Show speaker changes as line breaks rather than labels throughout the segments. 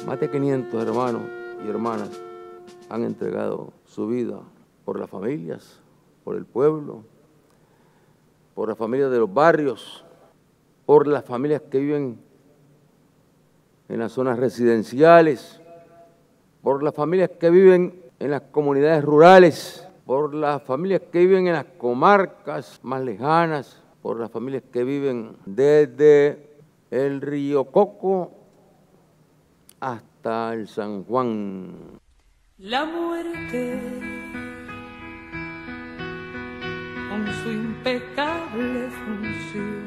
Más de 500 hermanos y hermanas han entregado su vida por las familias, por el pueblo, por las familias de los barrios, por las familias que viven en las zonas residenciales, por las familias que viven en las comunidades rurales, por las familias que viven en las comarcas más lejanas, por las familias que viven desde el Río Coco hasta el San Juan.
La muerte, con su impecable función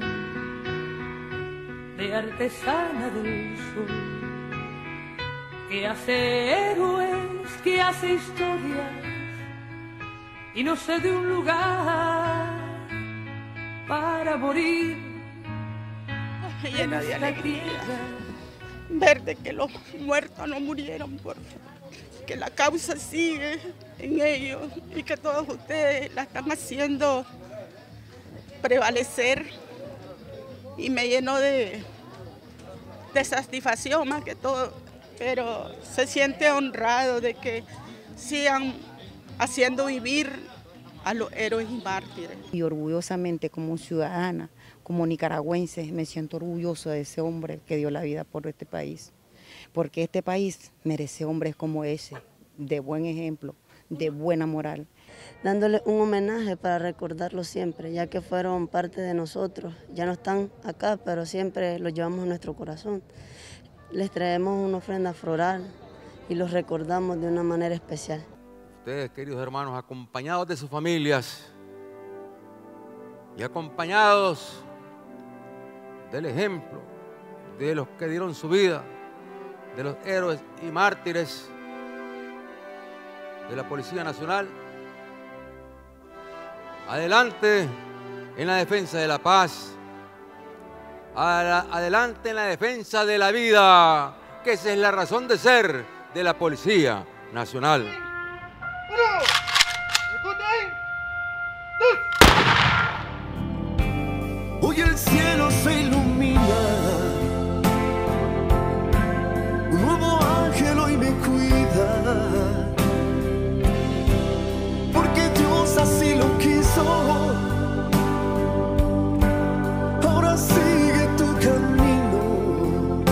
de artesana del sol, que hace héroes, que hace historias y no sé de un lugar para morir.
Llena de alegría ver de que los muertos no murieron, que la causa sigue en ellos y que todos ustedes la están haciendo prevalecer, y me lleno de satisfacción más que todo, pero se siente honrado de que sigan haciendo vivir a los héroes y mártires.
Y orgullosamente como ciudadana, como nicaragüense, me siento orgulloso de ese hombre que dio la vida por este país, porque este país merece hombres como ese, de buen ejemplo, de buena moral.
Dándole un homenaje para recordarlo siempre, ya que fueron parte de nosotros, ya no están acá, pero siempre los llevamos en nuestro corazón. Les traemos una ofrenda floral y los recordamos de una manera especial.
Ustedes, queridos hermanos, acompañados de sus familias y acompañados del ejemplo de los que dieron su vida, de los héroes y mártires de la Policía Nacional, adelante en la defensa de la paz, adelante en la defensa de la vida, que esa es la razón de ser de la Policía Nacional.
Hoy el cielo se ilumina, un nuevo ángel hoy me cuida, porque Dios así lo quiso. Ahora sigue tu camino,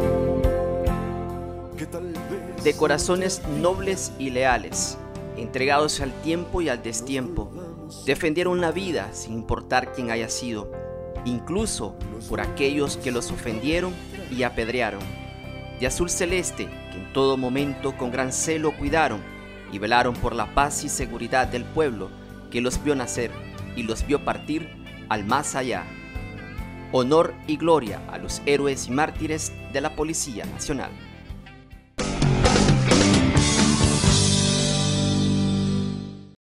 que tal vez...
De corazones nobles y leales, entregados al tiempo y al destiempo, defendieron la vida sin importar quién haya sido, incluso por aquellos que los ofendieron y apedrearon. De azul celeste, que en todo momento con gran celo cuidaron y velaron por la paz y seguridad del pueblo que los vio nacer y los vio partir al más allá. Honor y gloria a los héroes y mártires de la Policía Nacional.